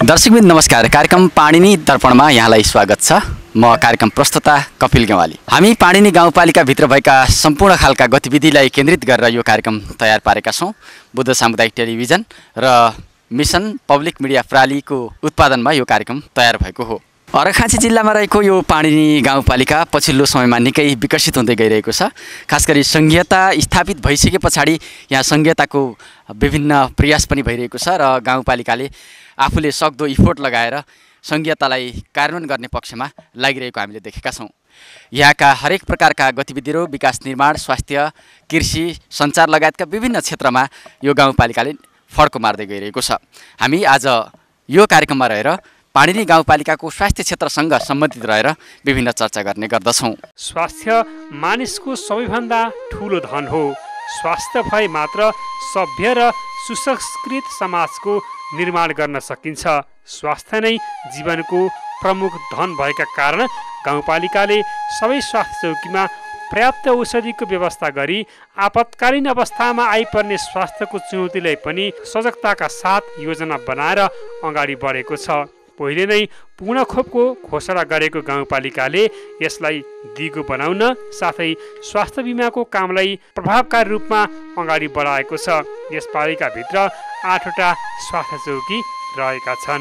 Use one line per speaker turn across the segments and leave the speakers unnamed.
दर्शकबिन नमस्कार। कार्यक्रम पाणिनी दर्पणमा यहाँलाई स्वागत छ। म कार्यक्रम प्रस्तुता कपिल गेवाली। हामी पाणिनी गाउँपालिकाभित्र भएका सम्पूर्ण खालका गतिविधिलाई केन्द्रित गरेर यो कार्यक्रम तयार पारेका छौँ। बुद्ध सामुदायिक टेलिभिजन र मिसन पब्लिक मिडिया प्रणालीको उत्पादनमा यो कार्यक्रम तयार भएको हो। अर्घाखाँची जिल्लामा रहेको यो पाणिनी गाउँपालिका पछिल्लो समयमा निकै विकसित हुँदै गइरहेको छ। खास गरी सङ्घीयता स्थापित भइसके पछाडि यहाँ सङ्घीयताको विभिन्न प्रयास पनि भइरहेको छ र गाउँपालिकाले आफूले सक्दो इफोर्ट लगाएर सङ्घीयतालाई कार्यान्वयन गर्ने पक्षमा लागिरहेको हामीले देखेका छौँ। यहाँका हरेक प्रकारका गतिविधिहरू विकास निर्माण, स्वास्थ्य, कृषि, सञ्चार लगायतका विभिन्न क्षेत्रमा यो गाउँपालिकाले फड्को मार्दै गइरहेको छ। हामी आज यो कार्यक्रममा रहेर पाणिनी गाउँपालिकाको स्वास्थ्य क्षेत्रसँग सम्बन्धित रहेर विभिन्न चर्चा गर्ने गर्दछौँ।
स्वास्थ्य मानिसको सबैभन्दा ठुलो धन हो। स्वास्थ्य भए मात्र सभ्य र सुसंस्कृत समाजको निर्माण गर्न सकिन्छ। स्वास्थ्य नै जीवनको प्रमुख धन भएका कारण गाउँपालिकाले सबै स्वास्थ्य चौकीमा पर्याप्त औषधिको व्यवस्था गरी आपतकालीन अवस्थामा आइपर्ने स्वास्थ्यको चुनौतीलाई पनि सजगताका साथ योजना बनाएर अगाडि बढेको छ। पहिले नै पूर्ण खोपको घोषणा गरेको गाउँपालिकाले यसलाई दिगो बनाउन साथै स्वास्थ्य बिमाको कामलाई प्रभावकारी रूपमा अगाडि बढाएको छ। यस पालिकाभित्र 8वटा स्वास्थ्य चौकी रहेका छन्।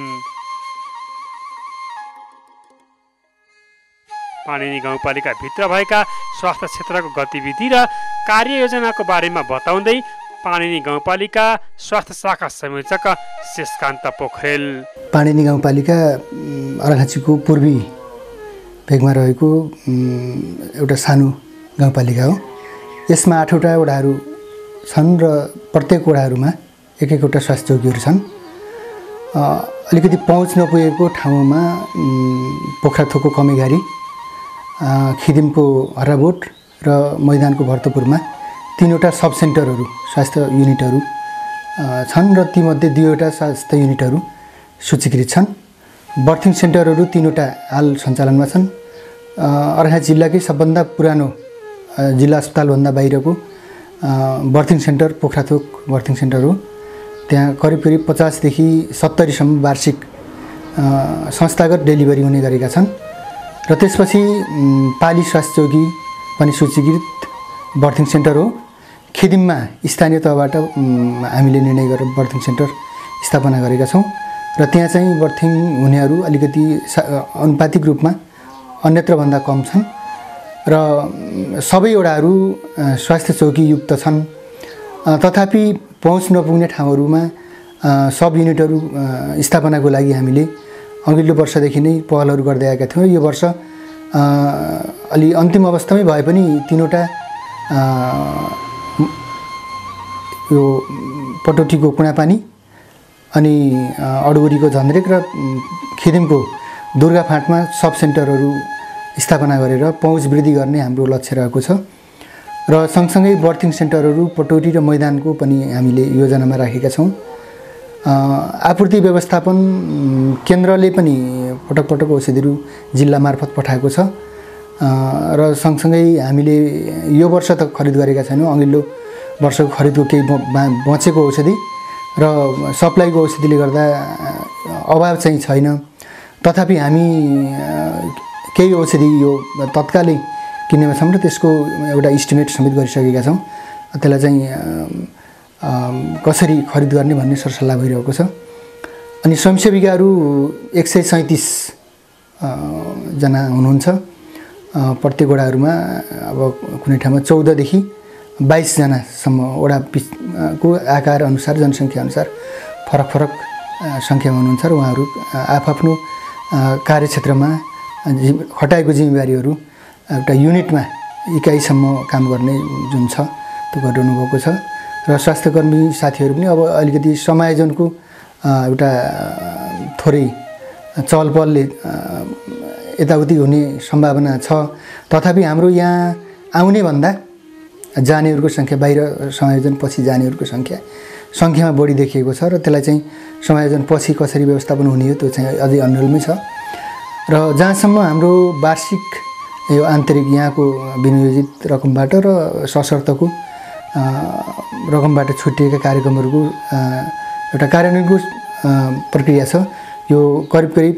पाणिनी गाउँपालिकाभित्र भएका स्वास्थ्य क्षेत्रको गतिविधि र कार्ययोजनाको बारेमा बताउँदै पाणिनी गाउँपालिका स्वास्थ्य शाखा संयोजक शेषकान्त पोखरेल।
पाणिनी गाउँपालिका अर्घाखाँचीको पूर्वी भेगमा रहेको एउटा सानो गाउँपालिका हो। यसमा 8वटा वडाहरू छन् र प्रत्येक वडाहरूमा एक-एकवटा स्वास्थ्य चौकीहरू छन्। अलिकति पहुँच नपुगेको ठाउँमा पोखराथोकको कमेघारी, खिदिमको हर्राबोट र मैदानको भर्तपुरमा 3वटा सब सेन्टरहरू स्वास्थ्य युनिटहरू छन् र तीमध्ये 2वटा स्वास्थ्य युनिटहरू सूचीकृत छन्। बर्थिङ सेन्टरहरू 3वटा हाल सञ्चालनमा छन्। अर्घाखाँची जिल्लाकै सबभन्दा पुरानो जिल्ला अस्पतालभन्दा बाहिरको birthing centre Pokharathok birthing centre हो। त्यहाँ करिब 50 देखि 70 सम्म वार्षिक संस्थागत डेलिभरी हुने गरेका छन्। र त्यसपछि पाली स्वास्थ्य चौकी पनि सूचीकृत बर्थिङ सेन्टर हो। खिदिममा स्थानीय तहबाट हामीले निर्णय गरेर बर्थिङ सेन्टर स्थापना गरेका छौँ र त्यहाँ चाहिँ बर्थिङ हुनेहरू अलिकति अनुपातिक रूपमा अन्यत्रभन्दा कम छन् र सबै वडाहरू स्वास्थ्य चौकी युक्त छन्। तथापि पहुँच नपुग्ने ठाउँहरूमा सब युनिटहरू स्थापनाको लागि हामीले अघिल्लो वर्षदेखि नै पहलहरू गर्दै आएका थियौँ। यो वर्ष अलि अन्तिम अवस्थामै भए पनि 3वटा यो पटोटीको कुणापानी अनि अडुगुरीको झन्द्रेक र खिदिमको दुर्गाफाँटमा सब सेन्टरहरू स्थापना गरेर पहुँच वृद्धि गर्ने हाम्रो लक्ष्य रहेको छ। र सँगसँगै बर्थिङ सेन्टरहरू पटोटी र मैदानको पनि हामीले योजनामा राखेका छौँ। आपूर्ति व्यवस्थापन केन्द्रले पनि पटक पटक औषधिहरू जिल्ला मार्फत पठाएको छ र सँगसँगै हामीले यो वर्ष त खरिद गरेका छैनौँ। अघिल्लो वर्षको खरिदको केही बचेको औषधि र सप्लाईको औषधिले गर्दा अभाव चाहिँ छैन। तथापि हामी केही औषधि यो तत्कालै किन्नेमा छौँ र त्यसको एउटा इस्टिमेट समेत गरिसकेका छौँ। त्यसलाई चाहिँ कसरी खरिद गर्ने भन्ने सरसल्लाह भइरहेको छ। अनि स्वयंसेविकाहरू 137 जना हुनुहुन्छ। प्रत्येक वडाहरूमा अब कुनै ठाउँमा 14 देखि 22 जनासम्म वडाको आकार अनुसार जनसङ्ख्या अनुसार फरक फरक सङ्ख्यामा हुनुहुन्छ र उहाँहरू आफ्नो कार्यक्षेत्रमा खटाएको जिम्मेवारीहरू एउटा युनिटमा इकाइसम्म काम गर्ने जुन छ त्यो गरिरहनु भएको छ। र स्वास्थ्यकर्मी साथीहरू पनि अब अलिकति समायोजनको एउटा थोरै चहलपहलले यताउति हुने सम्भावना छ। तथापि हाम्रो यहाँ आउने भन्दा जानेहरूको सङ्ख्या, बाहिर समायोजन पछि जानेहरूको सङ्ख्यामा बढी देखिएको छ र त्यसलाई चाहिँ समायोजन पछि कसरी व्यवस्थापन हुने हो त्यो चाहिँ अझै अन्यलमै छ। र जहाँसम्म हाम्रो वार्षिक यो आन्तरिक यहाँको विनियोजित रकमबाट र सशर्तको रकमबाट छुटिएका कार्यक्रमहरूको एउटा कार्यान्वयनको प्रक्रिया छ। यो करिब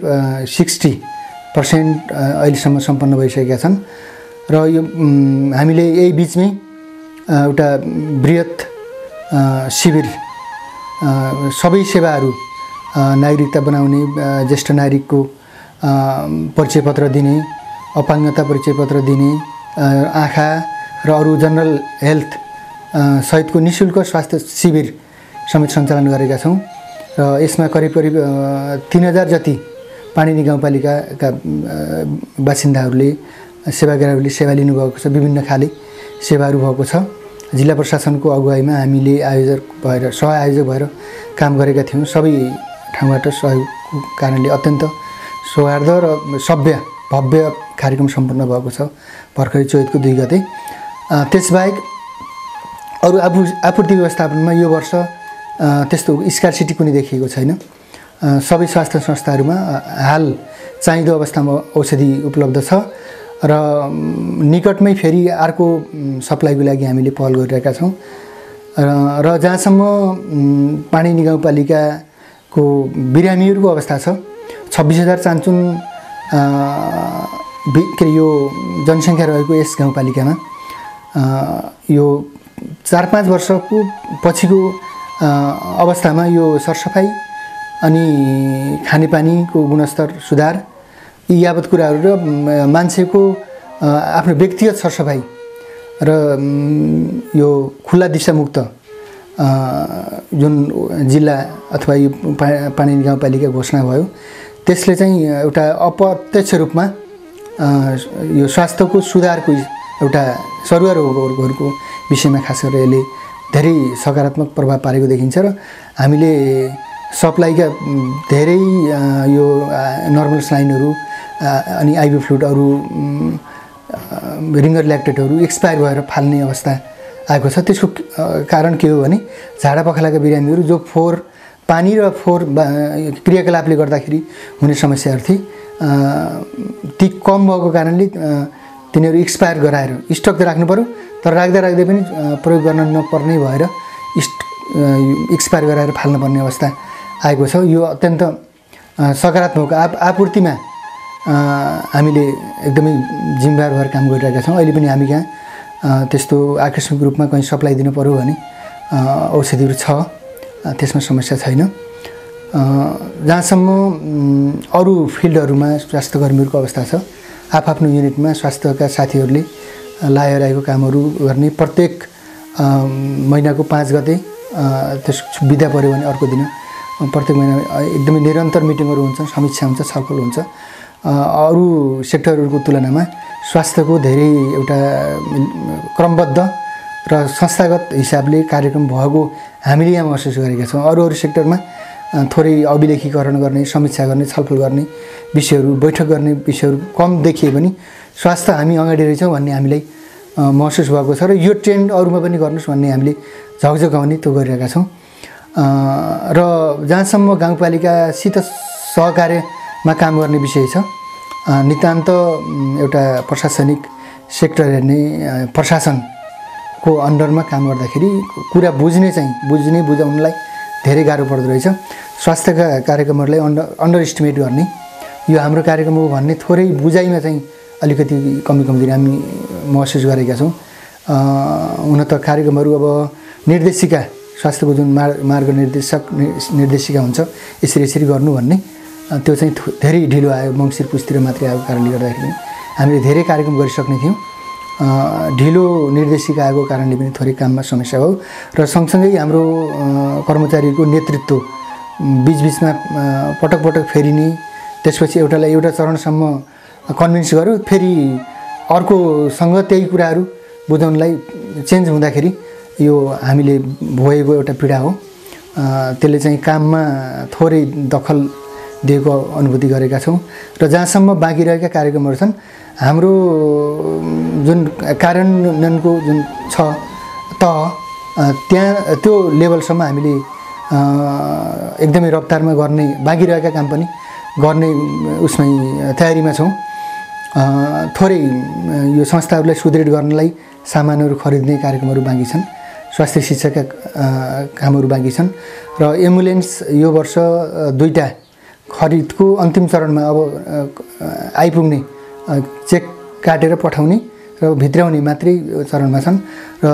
60% अहिलेसम्म सम्पन्न भइसकेका छन् र यो हामीले यही बिचमै एउटा बृहत शिविर सबै सेवाहरू नागरिकता बनाउने ज्येष्ठ नागरिकको परिचय पत्र दिने अपाङ्गता परिचय पत्र दिने आँखा र अरू जनरल हेल्थ सहितको निःशुल्क स्वास्थ्य शिविर समेत सञ्चालन गरेका छौँ र यसमा करिब 3000 जति पाणिनी गाउँपालिकाका बासिन्दाहरूले सेवाग्राहीहरूले सेवा लिनुभएको छ। विभिन्न खाले सेवाहरू भएको छ। जिल्ला प्रशासनको अगुवाईमा हामीले आयोजक भएर सहआयोजक भएर काम गरेका थियौँ। सबै ठाउँबाट सहयोगको कारणले अत्यन्त सौहार्द र भव्य कार्यक्रम सम्पन्न भएको छ भर्खरै चैतको 2 गते। त्यसबाहेक अरू आपूर्ति व्यवस्थापनमा यो वर्ष त्यस्तो स्कार्सिटी कुनै देखिएको छैन। सबै स्वास्थ्य संस्थाहरूमा हाल चाहिँदो अवस्थामा औषधि उपलब्ध छ र निकटमै फेरि अर्को सप्लाईको लागि हामीले पहल गरिरहेका छौँ र जहाँसम्म पाणिनी गाउँपालिकाको बिरामीहरूको अवस्था छ 26,000 चान्चुन यो जनसङ्ख्या रहेको यस गाउँपालिकामा यो 4-5 वर्षको पछिको अवस्थामा यो सरसफाइ अनि खानेपानीको गुणस्तर सुधार यी यावत कुराहरू र मान्छेको आफ्नो व्यक्तिगत सरसफाइ र यो खुला दिशामुक्त जुन जिल्ला अथवा यो पाणिनी गाउँपालिका घोषणा भयो त्यसले चाहिँ एउटा अप्रत्यक्ष रूपमा यो स्वास्थ्यको सुधारको एउटा सरुवा रोगहरूको विषयमा खास गरेर यसले धेरै सकारात्मक प्रभाव पारेको देखिन्छ र हामीले सप्लाईका धेरै यो नर्मल स्लाइनहरू अनि आइभी फ्लुइड अरू रिङ्गर ल्याक्टेटहरू एक्सपायर भएर फाल्ने अवस्था आएको छ। त्यसको कारण के हो भने झाडा पखालाका बिरामीहरू जो पानी र क्रियाकलापले गर्दाखेरि हुने समस्याहरू थिए ती कम भएको कारणले तिनीहरू एक्सपायर गराएर स्टक त राख्नु पर्यो तर राख्दै पनि प्रयोग गर्न नपर्ने भएर एक्सपायर गराएर फाल्नुपर्ने अवस्था आएको छ। यो अत्यन्त सकारात्मक आपूर्तिमा हामीले एकदमै जिम्मेवार भएर काम गरिरहेका छौँ। अहिले पनि हामी कहाँ त्यस्तो आकस्मिक रूपमा कहीँ सप्लाई दिनु पर्यो भने औषधिहरू छ, त्यसमा समस्या छैन। जहाँसम्म अरू फिल्डहरूमा स्वास्थ्यकर्मीहरूको अवस्था छ आफ्नो युनिटमा स्वास्थ्यका साथीहरूले लागिरहेको कामहरू गर्ने प्रत्येक महिनाको 5 गते त्यस बिदा पऱ्यो भने अर्को दिन प्रत्येक महिना एकदमै निरन्तर मिटिङहरू हुन्छन्, समीक्षा हुन्छ, छलफल हुन्छ। अरू सेक्टरहरूको तुलनामा स्वास्थ्यको धेरै एउटा क्रमबद्ध र संस्थागत हिसाबले कार्यक्रम भएको हामीले यहाँ महसुस गरेका छौँ। अरू सेक्टरमा थोरै अभिलेखीकरण गर्ने, समीक्षा गर्ने, छलफल गर्ने विषयहरू, बैठक गर्ने विषयहरू कम देखिए पनि स्वास्थ्य हामी अगाडि रहेछौँ भन्ने हामीलाई महसुस भएको छ र यो ट्रेन्ड अरूमा पनि गर्नुहोस् भन्ने हामीले झकझकाउने त्यो गरिरहेका छौँ। र जहाँसम्म गाउँपालिकासित सहकार्यमा काम गर्ने विषय छ, नितान्त एउटा प्रशासनिक सेक्टर हेर्ने प्रशासनको अन्डरमा काम गर्दाखेरि कुरा बुझाउनलाई धेरै गाह्रो पर्दो रहेछ। स्वास्थ्यका कार्यक्रमहरूलाई अन्डर एस्टिमेट गर्ने, यो हाम्रो कार्यक्रम हो भन्ने थोरै बुझाइमा चाहिँ अलिकति कमजोरी हामी महसुस गरेका छौँ। हुन त कार्यक्रमहरू अब निर्देशिका, स्वास्थ्यको जुन मार्ग निर्देशिका हुन्छ यसरी गर्नु भन्ने त्यो चाहिँ धेरै ढिलो आयो, मङ्सिर पुसतिर मात्रै आएको कारणले गर्दाखेरि हामीले धेरै कार्यक्रम गरिसक्ने थियौँ। ढिलो निर्देशिका आएको कारणले पनि थोरै काममा समस्या भयो र सँगसँगै हाम्रो कर्मचारीको नेतृत्व बिचबिचमा पटक फेरिने, त्यसपछि एउटा चरणसम्म कन्भिन्स गर्यो, फेरि अर्कोसँग त्यही कुराहरू बुझाउनलाई चेन्ज हुँदाखेरि यो हामीले भोगेको एउटा पीडा हो। त्यसले चाहिँ काममा थोरै दखल दिएको अनुभूति गरेका छौँ। र जहाँसम्म बाँकी रहेका कार्यक्रमहरू छन्, हाम्रो जुन कार्यान्वयनको जुन छ त्यहाँ त्यो लेभलसम्म हामीले एकदमै रफ्तारमा गर्ने, बाँकी रहेका काम पनि गर्ने उसमै तयारीमा छौँ। थोरै यो संस्थाहरूलाई सुदृढ गर्नलाई सामानहरू खरिद्ने कार्यक्रमहरू बाँकी छन्, स्वास्थ्य शिक्षाका कामहरू बाँकी छन् र एम्बुलेन्स यो वर्ष 2टा खरिदको अन्तिम चरणमा अब आइपुग्ने चेक काटेर पठाउने र भित्राउने मात्रै चरणमा छन् र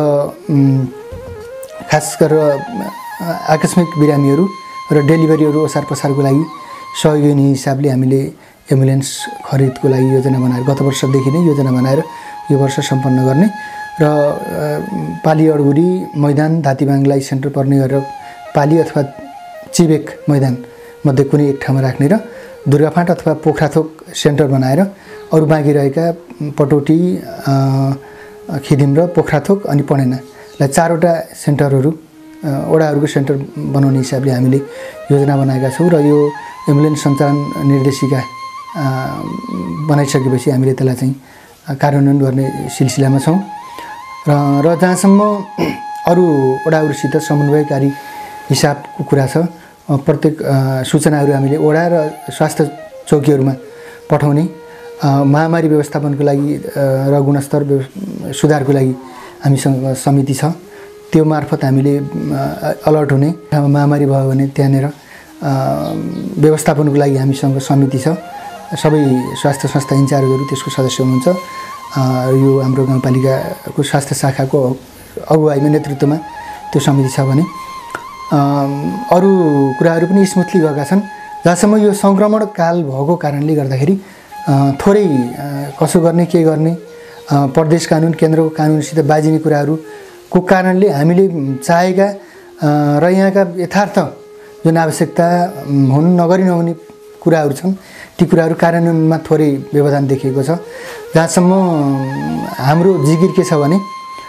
खास गरेर आकस्मिक बिरामीहरू र डेलिभरीहरू ओसार पसारको लागि सहयोगी हिसाबले हामीले एम्बुलेन्स खरिदको लागि योजना बनाएर गत वर्षदेखि नै योजना बनाएर यो वर्ष सम्पन्न गर्ने र पाली अडगुडी मैदान धातीबाङलाई सेन्टर पर्ने गरेर पाली अथवा चिबेक मैदान मध्ये कुनै एक ठाउँमा राख्ने र दुर्गाफाँट अथवा पोखराथोक सेन्टर बनाएर अरू बाँकी रहेका पटौटी खिदिम र पोखराथोक अनि पणेनालाई 4वटा सेन्टरहरू वडाहरूको सेन्टर बनाउने हिसाबले हामीले योजना बनाएका छौँ र यो एम्बुलेन्स सञ्चालन निर्देशिका बनाइसकेपछि हामीले त्यसलाई चाहिँ कार्यान्वयन गर्ने सिलसिलामा छौँ र जहाँसम्म अरू वडाहरूसित समन्वयकारी हिसाबको कुरा छ प्रत्येक सूचनाहरू हामीले वडा र स्वास्थ्य चौकीहरूमा पठाउने महामारी व्यवस्थापनको लागि र गुणस्तर सुधारको लागि हामीसँग समिति छ त्यो मार्फत हामीले अलर्ट हुने महामारी भयो भने त्यहाँनिर व्यवस्थापनको लागि हामीसँग समिति छ सबै स्वास्थ्य संस्था इन्चार्जहरू त्यसको सदस्य हुनुहुन्छ यो हाम्रो गाउँपालिकाको स्वास्थ्य शाखाको अगुवाईमा नेतृत्वमा त्यो समिति छ भने अरू कुराहरू पनि स्मुथली गएका छन् जहाँसम्म यो सङ्क्रमण काल भएको कारणले गर्दाखेरि थोरै कसो गर्ने के गर्ने प्रदेश कानुन केन्द्रको कानुनसित बाजिने कुराहरूको कारणले हामीले चाहेका र यहाँका यथार्थ जुन आवश्यकता हुन नगरी नहुने कुराहरू छन् ती कुराहरू कार्यान्वयनमा थोरै व्यवधान देखिएको छ जहाँसम्म हाम्रो जिगिर के छ भने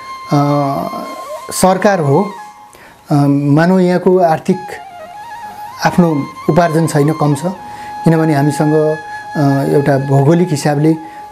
सरकार हो मानव यहाँको आर्थिक आफ्नो उपार्जन छैन कम छ किनभने हामीसँग एउटा भौगोलिक हिसाबले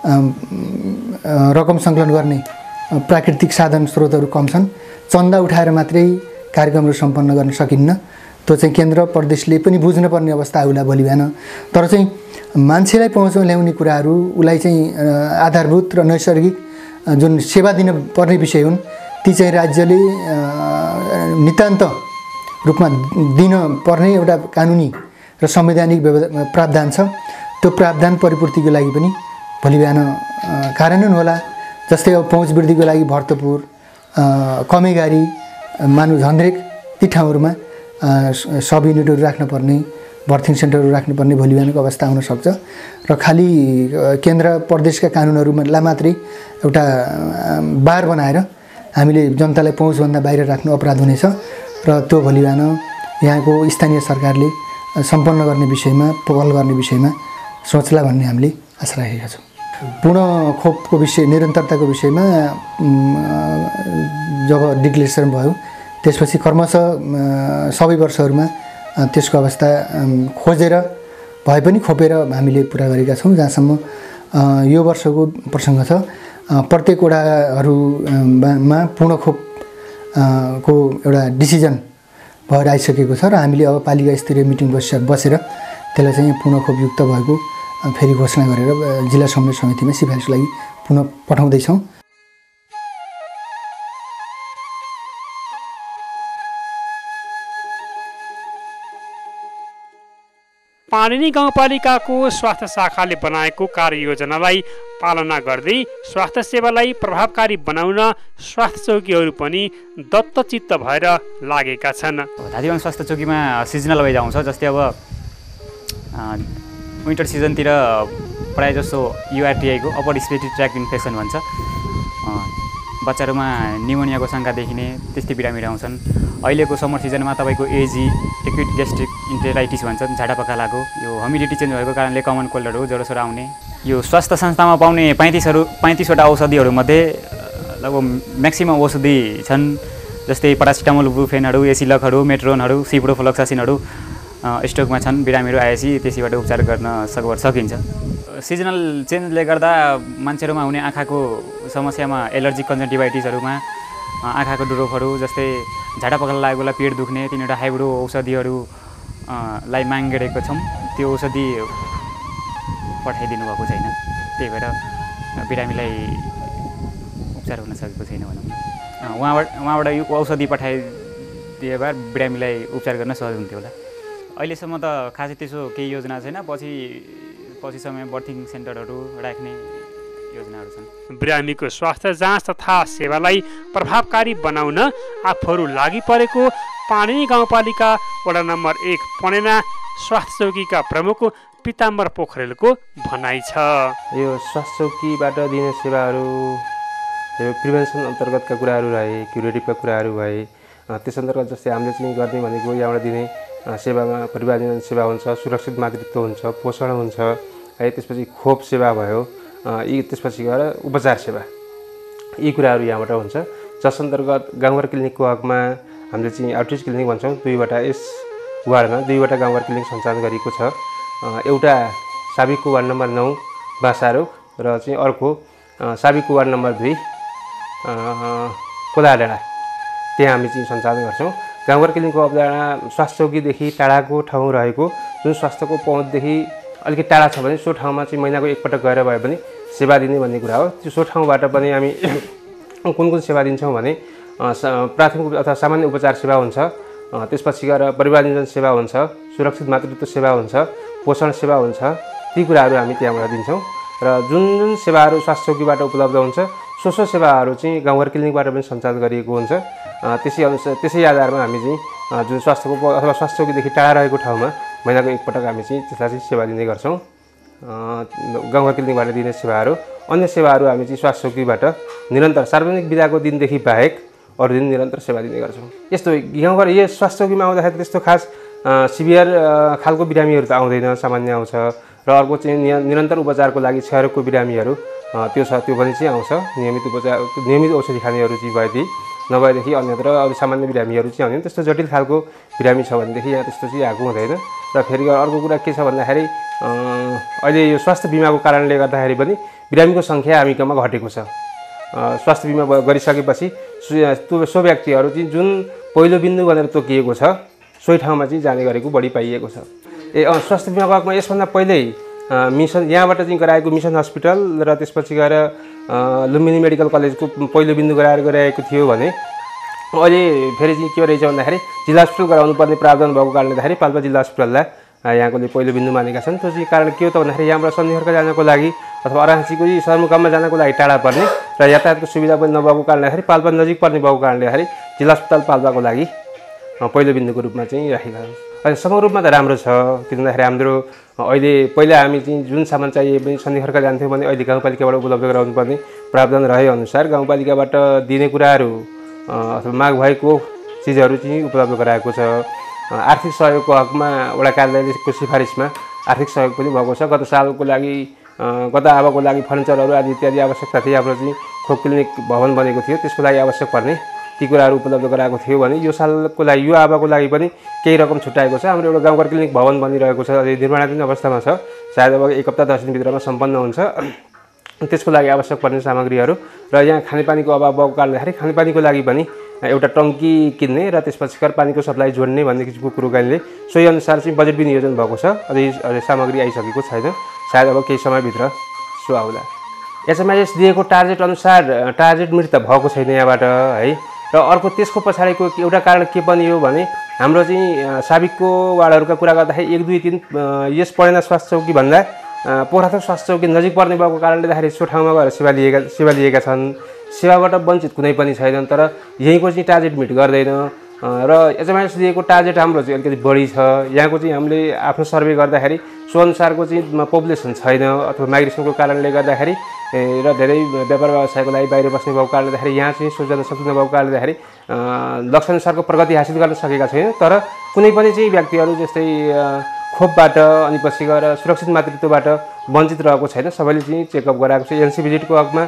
रकम सङ्कलन गर्ने प्राकृतिक साधन स्रोतहरू कम छन् चन्दा उठाएर मात्रै कार्यक्रमहरू सम्पन्न गर्न सकिन्न त्यो चाहिँ केन्द्र प्रदेशले पनि बुझ्नुपर्ने अवस्था आउला भोलि बिहान तर चाहिँ मान्छेलाई पहुँचाउन ल्याउने कुराहरू उसलाई चाहिँ आधारभूत र नैसर्गिक जुन सेवा दिन पर्ने विषय हुन् ती चाहिँ राज्यले नितान्त रूपमा दिन पर्ने एउटा कानुनी र संवैधानिक प्रावधान छ त्यो प्रावधान परिपूर्तिको लागि पनि भोलि बिहान कार्यान्वयन होला जस्तै अब पहुँच वृद्धिको लागि भर्तपुर कमेगारी मानु झन्द्रेक ती ठाउँहरूमा सब युनिटहरू राख्नुपर्ने बर्थिङ सेन्टरहरू राख्नुपर्ने भोलि बिहानको अवस्था आउन सक्छ र खालि केन्द्र प्रदेशका कानुनहरूलाई मात्रै एउटा बार बनाएर हामीले जनतालाई पहुँचभन्दा बाहिर राख्नु अपराध हुनेछ र त्यो भोलि बिहान यहाँको स्थानीय सरकारले सम्पन्न गर्ने विषयमा पहल गर्ने विषयमा सोच्ला भन्ने हामीले आशा राखेका छौँ पूर्ण खोपको विषय निरन्तरताको विषयमा जब डिक्लेरेसन भयो त्यसपछि क्रमशः सबै वर्षहरूमा त्यसको अवस्था खोजेर भए पनि खोपेर हामीले पुरा गरेका छौँ जहाँसम्म यो वर्षको प्रसङ्ग छ प्रत्येक वडाहरूमा पूर्ण खोप को एउटा डिसिजन भएर आइसकेको छ र हामीले अब पालिका स्तरीय मिटिङ बसेर त्यसलाई चाहिँ पूर्ण खोपयुक्त भएको फेरि घोषणा गरेर जिल्ला समन्वय समितिमा सिफारिसको लागि पुनः पठाउँदैछौँ।
पाणिनी गाउँपालिकाको स्वास्थ्य शाखाले बनाएको कार्ययोजनालाई पालना गर्दै स्वास्थ्य सेवालाई प्रभावकारी बनाउन स्वास्थ्य चौकीहरू पनि दत्तचित्त भएर लागेका छन्।
धादिवाङ स्वास्थ्य चौकीमा सिजनल वाइज आउँछ जस्तै अब विन्टर सिजनतिर प्रायः जसो युआरटिआईको अपर रेस्पिरेटरी ट्र्याक्ट इन्फेक्सन भन्छ बच्चाहरूमा निमोनियाको शङ्का देखिने त्यस्तै बिरामीहरू आउँछन्। अहिलेको समर सिजनमा तपाईँको एजी एक्युट ग्यास्ट्रिक इन्टेराइटिस भन्छ झाडा पखालाको यो ह्युमिडिटी चेन्ज भएको कारणले कमन कोल्डहरू ज्वरोसरो आउने यो स्वास्थ्य संस्थामा पाउने 35वटा औषधिहरूमध्ये लगभग म्याक्सिमम औषधि छन् जस्तै पारासिटामोल ब्रुफेनहरू एसिलकहरू मेट्रोनहरू सिप्रोफ्लोक्सासिनहरू स्टकमा छन्। बिरामीहरू आएपछि त्यसैबाट उपचार गर्न सकिन्छ। सिजनल चेन्जले गर्दा मान्छेहरूमा हुने आँखाको समस्यामा एलर्जिक कन्जन्टिभाइटिसहरूमा आँखाको ड्रोपहरू जस्तै झाडा पखाला लागेको बेला पेट दुख्ने तिनवटा हाइब्रो औषधिहरू लाई माग गरेको छौँ। त्यो औषधि पठाइदिनु भएको छैन, त्यही भएर बिरामीलाई उपचार हुन सकेको छैन भनौँ न। उहाँबाट यो औषधि पठाइदिए भए बिरामीलाई उपचार गर्न सहज हुन्थ्यो होला।
अहिलेसम्म त खासै त्यसो केही योजना छैन। पछि समय बर्थिङ सेन्टरहरू राख्ने योजनाहरू छन्।
बिरामीको स्वास्थ्य जाँच तथा सेवालाई प्रभावकारी बनाउन आफूहरू लागि परेको पाणिनी गाउँपालिका वडा नम्बर 1 पनेना स्वास्थ्य चौकीका प्रमुख पिताम्बर पोखरेलको भनाइ छ।
यो स्वास्थ्य चौकीबाट दिने सेवाहरू प्रिभेन्सन अन्तर्गतका कुराहरू रहे, क्युरेटिभका कुराहरू भए, त्यस अन्तर्गत जस्तै हामीले चाहिँ गर्ने भनेको यहाँबाट दिने सेवामा परिवार नियोजन सेवा हुन्छ, सुरक्षित मातृत्व हुन्छ, पोषण हुन्छ है, त्यसपछि खोप सेवा भयो, त्यसपछि गएर उपचार सेवा, यी कुराहरू यहाँबाट हुन्छ। जस अन्तर्गत गाउँघर क्लिनिकको हकमा हामीले चाहिँ आउटरिच क्लिनिक भन्छौँ, 2वटा यस वार्डमा 2वटा गाउँघर क्लिनिक सञ्चालन गरिएको छ। एउटा साबिकको वार्ड नम्बर 9 बासारो र चाहिँ अर्को साबिकको वार्ड नम्बर 2 कोदाडाँडा, त्यहाँ हामी चाहिँ सञ्चालन गर्छौँ। गाउँघर क्लिनिकको अवधारणा स्वास्थ्य चौकीदेखि टाढाको ठाउँ रहेको, जुन स्वास्थ्यको पहुँचदेखि अलिकति टाढा छ भने सो ठाउँमा चाहिँ महिनाको एकपटक गएर भए पनि सेवा दिने भन्ने कुरा हो। त्यो सो ठाउँबाट पनि हामी कुन सेवा दिन्छौँ भने प्राथमिक अथवा सामान्य उपचार सेवा हुन्छ, त्यसपछि गएर परिवार नियोजन सेवा हुन्छ, सुरक्षित मातृत्व सेवा हुन्छ, पोषण सेवा हुन्छ, ती कुराहरू हामी त्यहाँबाट दिन्छौँ। र जुन सेवाहरू स्वास्थ्य चौकीबाट उपलब्ध हुन्छ सो सेवाहरू चाहिँ गाउँघर क्लिनिकबाट पनि सञ्चालन गरिएको हुन्छ। त्यसै आधारमा हामी चाहिँ जुन स्वास्थ्यको अथवा स्वास्थ्य चौकीदेखि टाढा रहेको ठाउँमा महिनाको एकपटक हामी चाहिँ त्यसलाई चाहिँ सेवा दिने गर्छौँ। गाउँघर क्लिनिकबाट दिने सेवाहरू, अन्य सेवाहरू हामी चाहिँ स्वास्थ्य चौकीबाट निरन्तर सार्वजनिक बिदाको दिनदेखि बाहेक अरू दिन निरन्तर सेवा दिने गर्छौँ। यस्तो गाउँघर यो स्वास्थ्य चौकीमा आउँदाखेरि त्यस्तो खास सिभियर खालको बिरामीहरू त आउँदैन, सामान्य आउँछ। र अर्को चाहिँ निरन्तर उपचारको लागि क्षयरोगको बिरामीहरू त्यो छ, त्यो पनि चाहिँ आउँछ। नियमित औषधि खानेहरू चाहिँ भएदेखि, नभएदेखि अन्यत्र अरू सामान्य बिरामीहरू चाहिँ आउँदैन। त्यस्तो जटिल खालको बिरामी छ भनेदेखि यहाँ त्यस्तो चाहिँ आएको हुँदैन। र फेरि अर्को कुरा के छ भन्दाखेरि अहिले यो स्वास्थ्य बिमाको कारणले गर्दाखेरि पनि बिरामीको सङ्ख्या हामी कमा घटेको छ। स्वास्थ्य बिमा गरिसकेपछि सो व्यक्तिहरू चाहिँ जुन पहिलो बिन्दु भनेर तोकिएको छ सोही ठाउँमा चाहिँ जाने गरेको बढी पाइएको छ। स्वास्थ्य बिमाको हकमा यसभन्दा पहिल्यै मिसन यहाँबाट चाहिँ गराएको मिसन हस्पिटल र त्यसपछि गएर लुम्बिनी मेडिकल कलेजको पहिलो बिन्दु गराएको थियो भने अहिले फेरि चाहिँ के रहेछ भन्दाखेरि जिल्ला हस्पिटल गराउनु पर्ने प्रावधान भएको कारणले गर्दाखेरि पाल्पा जिल्ला हस्पिटललाई यहाँकोले पहिलो बिन्दु मानेका छन्। त्यो चाहिँ कारण के हो त भन्दाखेरि यहाँबाट सन्धिखर्क जानको लागि अथवा अराँसीको सदरमुकाममा जानको लागि टाढा पर्ने र यातायातको सुविधा पनि नभएको कारणले गर्दाखेरि पाल्पा नजिक पर्ने भएको कारणले गर्दाखेरि जिल्ला अस्पताल पाल्पाको लागि पहिलो बिन्दुको रूपमा चाहिँ राखेका छन्। अनि समग्र रूपमा त राम्रो छ, किन भन्दाखेरि हाम्रो अहिले पहिला हामी चाहिँ जुन सामान चाहिए पनि सन्धिखर्क जान्थ्यौँ भने अहिले गाउँपालिकाबाट उपलब्ध गराउनु पर्ने प्रावधान रहेअनुसार गाउँपालिकाबाट दिने कुराहरू अथवा माग भएको चिजहरू चाहिँ उपलब्ध गराएको छ। आर्थिक सहयोगको हकमा वडा कार्यालयको सिफारिसमा आर्थिक सहयोग पनि भएको छ। गत सालको लागि गत आवाको लागि फर्निचरहरू आदि इत्यादि आवश्यकता थिए। हाम्रो चाहिँ खोप क्लिनिक भवन बनेको थियो, त्यसको लागि आवश्यक पर्ने ती कुराहरू उपलब्ध गराएको थियो भने यो सालको लागि यो आवाको लागि पनि केही रकम छुट्याएको छ। हाम्रो एउटा गाउँघर क्लिनिक भवन बनिरहेको छ, अझै निर्माणाधीन अवस्थामा छ, सायद अब 1 हप्ता 10 दिनभित्रमा सम्पन्न हुन्छ। त्यसको लागि आवश्यक पर्ने सामग्रीहरू र यहाँ खानेपानीको अभाव भएको कारणले गर्दाखेरि खानेपानीको लागि पनि एउटा टङ्की किन्ने र त्यसपछि पानीको सप्लाई जोड्ने भन्ने किसिमको कुरोकानीले सोही अनुसार चाहिँ बजेट विनियोजन भएको छ। अझै सामग्री आइसकेको छैन, सायद अब केही समयभित्र सो आउला। एसएमआइएस दिएको टार्गेट अनुसार टार्गेट मिट त भएको छैन यहाँबाट है। र अर्को त्यसको पछाडिको एउटा कारण के पनि हो भने हाम्रो चाहिँ साबिकको वार्डहरूका कुरा गर्दाखेरि 1, 2, 3 यस पढेना स्वास्थ्य चौकी भन्दा पोखराथोक स्वास्थ्य चौकी नजिक पर्ने भएको कारणले गर्दाखेरि सो ठाउँमा गएर सेवा लिएका छन्। सेवाबाट वञ्चित कुनै पनि छैनन्, तर यहीँको चाहिँ टार्गेट मिट गर्दैन। र एचएमआइएस दिएको टार्गेट हाम्रो चाहिँ अलिकति बढी छ। यहाँको चाहिँ हामीले आफ्नो सर्वे गर्दाखेरि सो अनुसारको चाहिँ पपुलेसन छैन अथवा माइग्रेसनको कारणले गर्दाखेरि र धेरै व्यापार व्यवसायको लागि बाहिर बस्ने भएको कारणले गर्दाखेरि यहाँ चाहिँ सो जनशक्ति नभएको कारणले गर्दाखेरि लक्ष्यानुसारको प्रगति हासिल गर्न सकेका छैन। तर कुनै पनि चाहिँ व्यक्तिहरू जस्तै खोपबाट अनि पछि गएर सुरक्षित मातृत्वबाट वञ्चित रहेको छैन। सबैले चाहिँ चेकअप गराएको छ। एनसी भिजिटको हकमा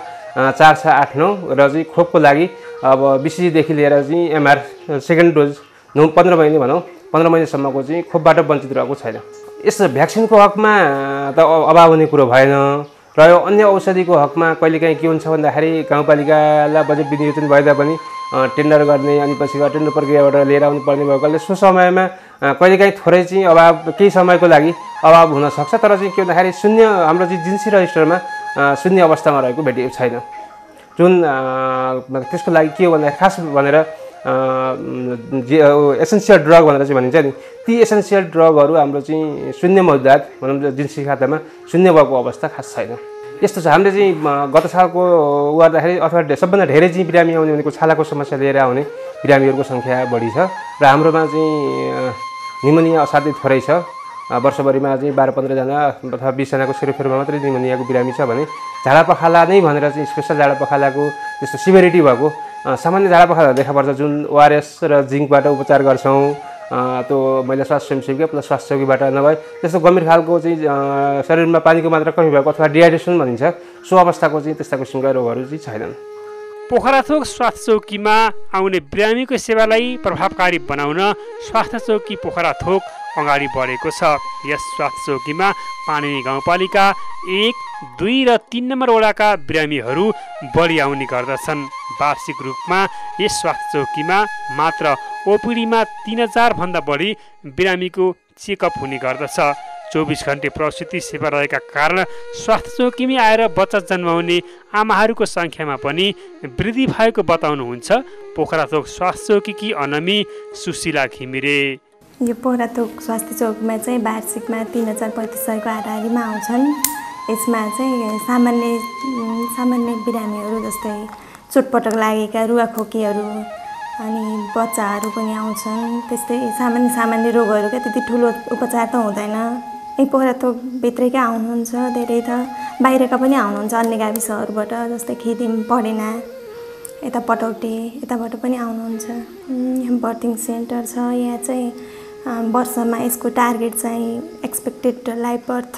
4,6,8,9 र चाहिँ खोपको लागि अब बीसीजीदेखि लिएर चाहिँ एमआर सेकेन्ड डोज 15 महिने भनौँ 15 महिनासम्मको चाहिँ खोपबाट वञ्चित रहेको छैन। यस भ्याक्सिनको हकमा त अभाव हुने कुरो भएन। र यो अन्य औषधिको हकमा कहिलेकाहीँ के हुन्छ भन्दाखेरि गाउँपालिकालाई बजेट विनियोजन भए तापनि टेन्डर गर्ने अनि पछि गएर टेन्डर प्रक्रियाबाट लिएर आउनु पर्ने भएकोले सो समयमा कहिलेकाहीँ थोरै चाहिँ अभाव केही समयको लागि अभाव हुनसक्छ। तर चाहिँ के भन्दाखेरि शून्य हाम्रो चाहिँ जिन्सी रजिस्टरमा शून्य अवस्थामा रहेको भेटिएको छैन। जुन त्यसको लागि के हो भन्दाखेरि खास भनेर जे एसेन्सियल ड्रग भनेर चाहिँ भनिन्छ नि, ती एसेन्सियल ड्रगहरू हाम्रो चाहिँ शून्य मौजात भनौँ जिन्सी खातामा शून्य भएको अवस्था खास छैन। यस्तो छ, हामीले चाहिँ गत सालको गर्दाखेरि अथवा सबभन्दा धेरै चाहिँ बिरामी आउने भनेको छालाको समस्या लिएर आउने बिरामीहरूको सङ्ख्या बढी छ र हाम्रोमा चाहिँ निमोनिया असाध्यै थोरै छ। वर्षभरिमा चाहिँ 12-15 जना अथवा 20 जनाको सेरोफेरोमा मात्रै निमोनियाको बिरामी छ भने झाडापखाला नै भनेर चाहिँ स्पेसल झाडापखालाको त्यस्तो सिभिरिटी भएको सामान्य झाडापखाला देखा पर्छ, जुन ओआरएस र जिङ्कबाट उपचार गर्छौँ, त्यो महिला स्वास्थ्य स्वयंसेविका प्लस स्वास्थ्य चौकीबाट नभए त्यस्तो गम्भीर खालको चाहिँ शरीरमा पानीको मात्रा कमी भएको अथवा डिहाइड्रेसन भनिन्छ सो अवस्थाको चाहिँ त्यस्ता किसिमका रोगहरू चाहिँ छैनन्।
पोखराथोक स्वास्थ्य चौकीमा आउने बिरामीको सेवालाई प्रभावकारी बनाउन स्वास्थ्य चौकी पोखराथोक अगाडि बढेको छ। यस स्वास्थ्य चौकीमा पाणिनी गाउँपालिका 1, 2 र 3 नम्बर वडाका बिरामीहरू बढी आउने गर्दछन्। वार्षिक रूपमा यस स्वास्थ्य चौकीमा मात्र ओपिडीमा 3000 भन्दा बढी बिरामीको चेकअप हुने गर्दछ। 24 घण्टे प्रसुति सेवा रहेका कारण स्वास्थ्य चौकीमै आएर बच्चा जन्माउने आमाहरूको सङ्ख्यामा पनि वृद्धि भएको बताउनुहुन्छ पोखराथोक स्वास्थ्य चौकीकी अनमी सुशीला घिमिरे।
यो पोखराथोक स्वास्थ्य चौकीमा चाहिँ वार्षिकमा 3500को हाराहारीमा आउँछन्। यसमा चाहिँ सामान्य बिरामीहरू जस्तै चोटपटक लागेका रुवाखोकीहरू अनि बच्चाहरू पनि आउँछन्। त्यस्तै सामान्य रोगहरूका त्यति ठुलो उपचार त हुँदैन। यही पोखराथोकभित्रैका आउनुहुन्छ, धेरै त बाहिरका पनि आउनुहुन्छ अन्य गाविसहरूबाट, जस्तै खिदिम, पडेना, यता पटौटे यताबाट पनि आउनुहुन्छ। यहाँ बर्थिङ सेन्टर छ। यहाँ चाहिँ वर्षमा यसको टार्गेट चाहिँ एक्सपेक्टेड लाइफ बर्थ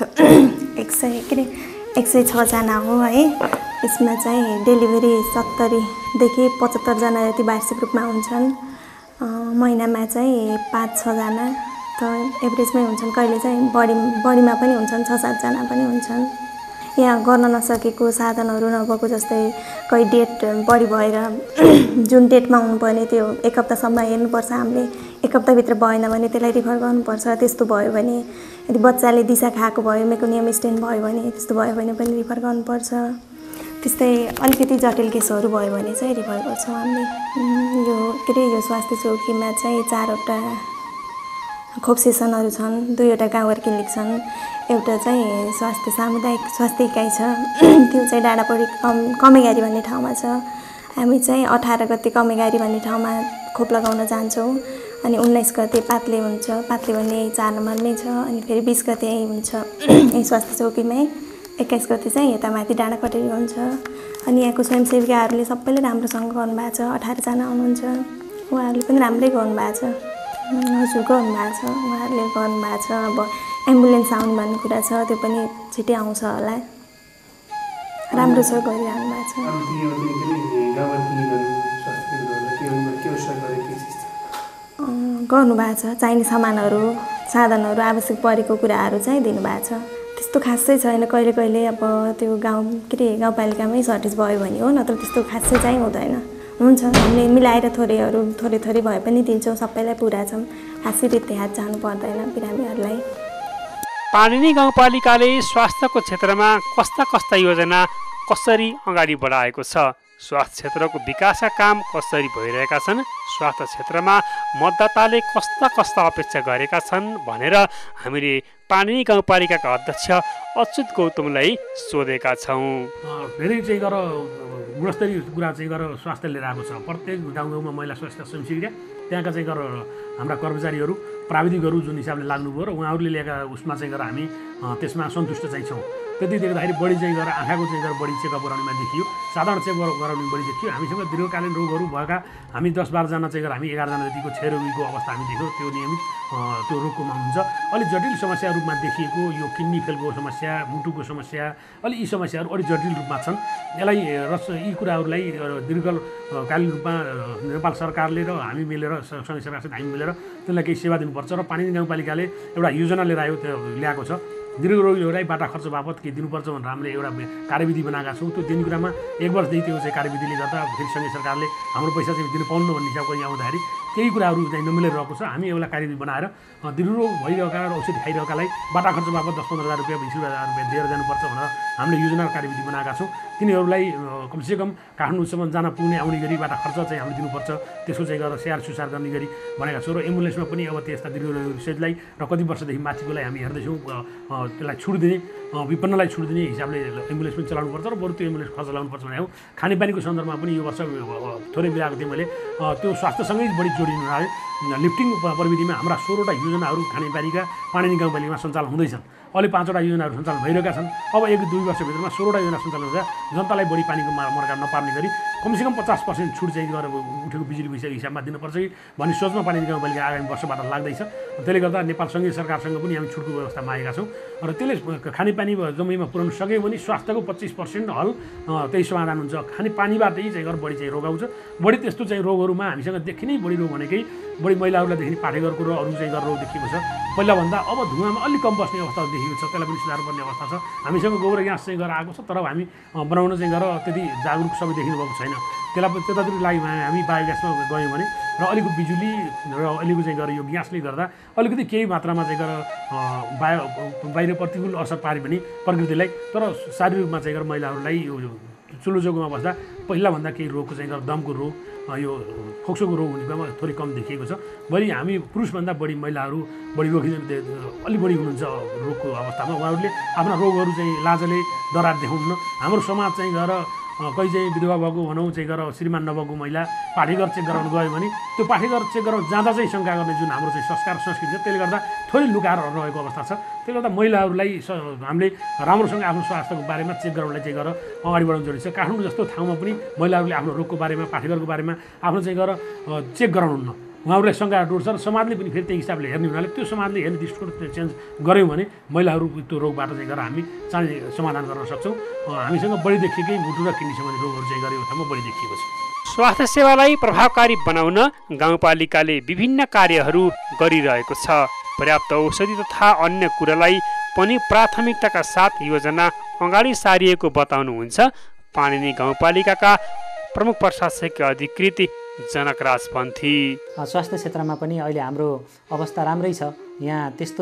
106 जना हो है। यसमा चाहिँ डेलिभरी 70देखि 75 जना जति वार्षिक रूपमा हुन्छन्। महिनामा चाहिँ 5-6 जना त एभरेजमै हुन्छन्, कहिले चाहिँ बढीमा पनि हुन्छन्, 6-7 जना पनि हुन्छन्। यहाँ गर्न नसकेको साधनहरू नभएको जस्तै कोही डेट बढी भएर जुन डेटमा हुनुपर्ने त्यो 1 हप्तासम्म हेर्नुपर्छ हामीले, 1 हप्ताभित्र भएन भने त्यसलाई रिफर गर्नुपर्छ। त्यस्तो भयो भने यदि बच्चाले दिशा खाएको भयो, मेकोनियम स्टेन भयो भने, त्यस्तो भयो भने पनि रिफर गर्नुपर्छ। त्यस्तै अलिकति जटिल केसहरू भयो भने चाहिँ रिफर गर्छौँ हामीले। यो स्वास्थ्य चौकीमा चाहिँ 4वटा खोप सेसनहरू छन्, 2वटा गाउँघर क्लिनिक छन्, एउटा चाहिँ सामुदायिक स्वास्थ्य इकाइ छ, त्यो चाहिँ डाँडापडी कमेगारी भन्ने ठाउँमा छ। हामी चाहिँ 18 गते कमेगारी भन्ने ठाउँमा खोप लगाउन जान्छौँ। अनि 19 गते पातले हुन्छ, पातले भन्ने 4 नम्बरमै छ। अनि फेरि 20 गते यही हुन्छ यही स्वास्थ्य चौकीमै। 21 गते चाहिँ यता माथि डाँडापटेरी हुन्छ। अनि यहाँको स्वयंसेविकाहरूले सबैले राम्रोसँग गर्नुभएको छ। 18 जना हुनुहुन्छ, उहाँहरूले पनि राम्रै गर्नुभएको छ। हजुर गर्नुभएको छ, उहाँहरूले गर्नुभएको छ। अब एम्बुलेन्स आउनु भन्ने कुरा छ, त्यो पनि छिट्टै आउँछ होला, राम्रो छ, गरिरहनु भएको छ। गर्नुभएको छ, चाहिने साधनहरू आवश्यक परेको कुराहरू चाहिँ दिनुभएको छ। त्यस्तो खासै छैन, कहिले कहिले अब त्यो गाउँपालिकामै सर्टेज भयो भने हो, नत्र त्यस्तो खासै चाहिँ हुँदैन। हुन्छ, हामीले मिलाएर थोरै भए पनि दिन्छौँ, सबैलाई पुरा छौँ, खासै त्यति हात जानु पर्दैन बिरामीहरूलाई।
पाणिनी गाउँपालिकाले स्वास्थ्यको क्षेत्रमा कस्ता योजना कसरी अगाडि बढाएको छ, स्वास्थ्य क्षेत्रको विकासका काम कसरी भइरहेका छन्, स्वास्थ्य क्षेत्रमा मतदाताले कस्ता अपेक्षा गरेका छन् भनेर हामीले पाणिनी गाउँपालिकाका अध्यक्ष अच्युत गौतमलाई सोधेका छौँ।
धेरै चाहिँ गुणस्तरीय कुरा चाहिँ स्वास्थ्य लिएर आएको छ। प्रत्येक गाउँमा महिला स्वास्थ्य स्वयंसेविका, त्यहाँका चाहिँ हाम्रा कर्मचारीहरू, प्राविधिकहरू जुन हिसाबले लाग्नुभयो र उहाँहरूले ल्याएका उसमा चाहिँ हामी त्यसमा सन्तुष्ट चाहिँ छौँ। त्यति देख्दाखेरि बढी चाहिँ आँखाको चाहिँ बढी चेकअप गराउनेमा देखियो, साधारण चेकअप गराउने बढी देखियो। हामीसँग दीर्घकालीन रोगहरू भएका हामी 10-12 जना चाहिँ हामी 11 जना जतिको क्षयरोगीको अवस्था हामी देख्यौँ। त्यो नियमित त्यो रोगकोमा हुन्छ। अलिक जटिल समस्या रूपमा देखिएको यो किडनी फेलको समस्या, मुटुको समस्या, अलि यी समस्याहरू अलिक जटिल रूपमा छन्। यी कुराहरूलाई दीर्घकालीन रूपमा नेपाल सरकारले र हामी मिलेर, सङ्घ सरकारसित हामी मिलेर त्यसलाई केही सेवा दिनुपर्छ। र पाणिनी गाउँपालिकाले एउटा योजना ल्याएको छ। दीर्घ रोगीहरूलाई बाटा खर्च बापत केही दिनुपर्छ भनेर हामीले एउटा कार्यविधि बनाएका छौँ। त्यो दिने कुरामा 1 वर्षदेखि त्यो चाहिँ कार्यविधिले गर्दा फेरि सङ्घीय सरकारले हाम्रो पैसा चाहिँ दिनु पाउनु भन्ने हिसाबको यहाँ आउँदाखेरि केही कुराहरू चाहिँ नमिलेर रहेको छ। हामी एउटा कार्यविधि बनाएर दीर्घ रोग भइरहेका र औषधि खाइरहेकालाई बाटा खर्च बापत 10-15 हजार रुपियाँ 20,000 रुपियाँ दिएर जानुपर्छ भनेर हामीले योजना कार्यविधि बनाएका छौँ। तिनीहरूलाई कमसेकम काठमाडौँसम्म जान पुग्ने आउने गरी बाटा खर्च चाहिँ हामीले दिनुपर्छ। त्यसको चाहिँ गरेर स्याहार सुसार गर्ने गरी भनेका छौँ। र एम्बुलेन्समा पनि अब त्यस्ता दीर्घ रोगीलाई र कति वर्षदेखि माथिकोलाई हामी हेर्दैछौँ त्यसलाई छुट दिने विपन्नलाई छुट दिने हिसाबले एम्बुलेन्स पनि चलाउनुपर्छ र बरु त्यो एम्बुलेन्स खर्च लाउनुपर्छ भने हो। खानेपानीको सन्दर्भमा पनि यो वर्ष थोरै बिराएको थिएँ मैले त्यो स्वास्थ्यसँगै बढी जोडिनु आयो। लिफ्टिङ प्रविधिमा हाम्रा 16वटा योजनाहरू खानेपानीका पाणिनी गाउँपालिकामा सञ्चालन हुँदैछन्। अहिले 5वटा योजनाहरू सञ्चालन भइरहेका छन्। अब 1-2 वर्षभित्रमा 16वटा योजना सञ्चालन हुँदा जनतालाई बढी पानीको मर्का नपार्ने गरी कमसेकम 50% छुट चाहिँ गरेर उठेको बिजुली पैसाको हिसाबमा दिनुपर्छ कि भन्ने सोचमा पाणिनी गाउँपालिका आगामी वर्षबाट लाग्दैछ। त्यसले गर्दा नेपाल सङ्घीय सरकारसँग पनि हामी छुटको व्यवस्था मागेका छौँ र त्यसले खानेपानी जम्मैमा पुर्याउन सक्यो भने स्वास्थ्यको 25% हल त्यही समाधान हुन्छ। खानेपानीबाटै चाहिँ गरेर बढी चाहिँ रोग आउँछ। बढी त्यस्तो चाहिँ रोगहरूमा हामीसँग देखिनै बढी रोग भनेकै बढी महिलाहरूलाई देखिने पाठेघरको र अरू चाहिँ गरेर रोग देखिएको छ। पहिलाभन्दा अब धुवामा अलिक कम बस्ने अवस्था देखिएको छ। त्यसलाई पनि सुधार्नुपर्ने अवस्था छ। हामीसँग गोबर ग्यास चाहिँ गरेर आएको छ तर हामी बनाउन चाहिँ गरेर त्यति जागरुक सबै देखिनुभएको छैन। त्यसलाई त्यतातिर लागि हामी बायोग्यासमा गयौँ भने र अलिकति बिजुली र अहिलेको चाहिँ गरेर यो ग्यासले गर्दा अलिकति केही मात्रामा चाहिँ गरेर बाहिर प्रतिकूल असर पार्यो भने प्रकृतिलाई तर शारीरिक रूपमा चाहिँ गरेर महिलाहरूलाई यो चुलो जोगोमा बस्दा पहिलाभन्दा केही रोगको चाहिँ गरेर दमको रोग यो फोक्सोको रोग हुने कुरामा थोरै कम देखिएको छ। बढी हामी पुरुषभन्दा बढी महिलाहरू बढी रोगी अलिक बढी हुनुहुन्छ रोगको अवस्थामा। उहाँहरूले आफ्ना रोगहरू चाहिँ लाजले डराएर देखाउन्न। हाम्रो समाज चाहिँ गएर कहीँ चाहिँ विधवा भएको भनौँ चाहिँ गरेर श्रीमान नभएको महिला पाठेघर चेक गराउनु गयो भने त्यो पाठेघर चेक गराउनु जाँदा चाहिँ शङ्का गर्ने जुन हाम्रो चाहिँ संस्कार संस्कृति छ त्यसले गर्दा थोरै लुकाएर रहेको अवस्था छ। त्यसले गर्दा महिलाहरूलाई हामीले राम्रोसँग आफ्नो स्वास्थ्यको बारेमा चेक गराउनलाई चाहिँ गरेर अगाडि बढाउनु जरुरी छ। काठमाडौँ जस्तो ठाउँमा पनि महिलाहरूले आफ्नो रोगको बारेमा पाठेघरको बारेमा आफ्नो चाहिँ गरेर चेक गराउनुहुन्न। उहाँहरूलाई शङ्का टुट्छ र समाजले पनि फेरि त्यही हिसाबले हेर्ने हुनाले त्यो समाजले हेर्ने दृष्टिकोण चेन्ज गऱ्यौँ भने महिलाहरू त्यो रोगबाट चाहिँ गरेर हामी चाहिँ समाधान गर्न सक्छौँ। हामीसँग बढी देखिएकै मुटु र किडनी सम्बन्धी रोगहरू चाहिँ गरेको ठाउँमा बढी देखिएको छ।
स्वास्थ्य सेवालाई प्रभावकारी बनाउन गाउँपालिकाले विभिन्न कार्यहरू गरिरहेको छ। पर्याप्त औषधि तथा अन्य कुरालाई पनि प्राथमिकताका साथ योजना अगाडि सारिएको बताउनुहुन्छ पाणिनी गाउँपालिकाका प्रमुख प्रशासकीय अधिकृत जनकराज पन्थी।
स्वास्थ्य क्षेत्रमा पनि अहिले हाम्रो अवस्था राम्रै छ। यहाँ त्यस्तो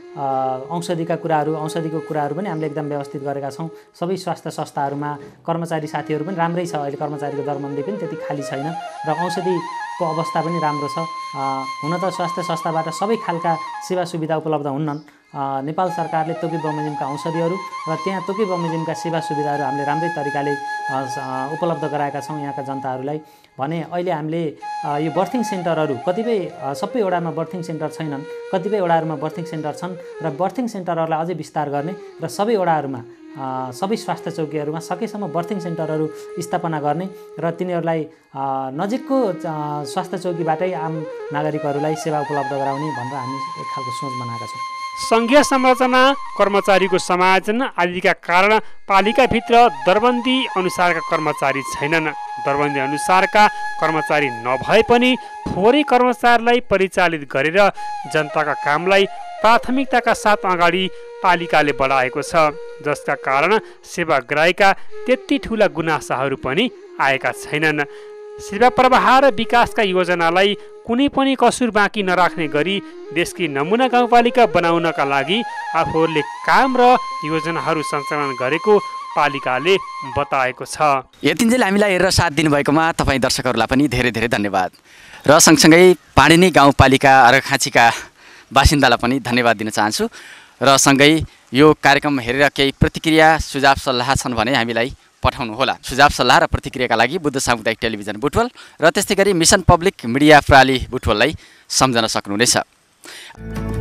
औषधिको कुराहरू पनि हामीले एकदम व्यवस्थित गरेका छौँ। सबै स्वास्थ्य संस्थाहरूमा कर्मचारी साथीहरू पनि राम्रै छ। अहिले कर्मचारीको दरबन्दी पनि त्यति खाली छैन र औषधिको अवस्था पनि राम्रो छ। हुन त स्वास्थ्य संस्थाबाट सबै खालका सेवा सुविधा उपलब्ध हुन्नन्। नेपाल सरकारले तोकी बमोजिमका औषधिहरू र त्यहाँ तोकी बमोजिमका सेवा सुविधाहरू हामीले राम्रै तरिकाले उपलब्ध गराएका छौँ यहाँका जनताहरूलाई। भने अहिले हामीले यो बर्थिङ सेन्टरहरू कतिपय सबै वडामा बर्थिङ सेन्टर छैनन्, कतिपय वडाहरूमा बर्थिङ सेन्टर छन् र बर्थिङ सेन्टरहरूलाई अझै विस्तार गर्ने र सबै वडाहरूमा सबै स्वास्थ्य चौकीहरूमा सकेसम्म बर्थिङ सेन्टरहरू स्थापना गर्ने र तिनीहरूलाई नजिकको स्वास्थ्य चौकीबाटै आम नागरिकहरूलाई सेवा उपलब्ध गराउने भनेर हामी एक खालको सोच बनाएका छौँ।
सङ्घीय संरचना, कर्मचारीको समायोजन आदिका कारण पालिकाभित्र दरबन्दी अनुसारका कर्मचारी छैनन्। दरबन्दी अनुसारका कर्मचारी नभए पनि थोरै कर्मचारीलाई परिचालित गरेर जनताका कामलाई प्राथमिकताका साथ अगाडि पालिकाले बढाएको छ, जसका कारण सेवाग्राहीका त्यति ठुला गुनासाहरू पनि आएका छैनन्। सेवा प्रवाह र विकासका योजनालाई कुनै पनि कसुर बाँकी नराख्ने गरी देशकी नमुना गाउँपालिका बनाउनका लागि आफूहरूले काम र योजनाहरू सञ्चालन गरेको पालिकाले बताएको छ।
यतिन्जेल हामीलाई हेरेर साथ दिनुभएकोमा तपाईँ दर्शकहरूलाई पनि धेरै धेरै धन्यवाद र सँगसँगै पाणिनी गाउँपालिका अर्घाखाँचीका बासिन्दालाई पनि धन्यवाद दिन चाहन्छु र सँगै यो कार्यक्रम हेरेर केही प्रतिक्रिया सुझाव सल्लाह छन् भने हामीलाई पठाउनुहोला। सुझाव सल्लाह र प्रतिक्रियाका लागि बुद्ध सामुदायिक टेलिभिजन बुटवल र त्यस्तै गरी मिसन पब्लिक मिडिया प्रणाली बुटवललाई सम्झन सक्नुहुनेछ।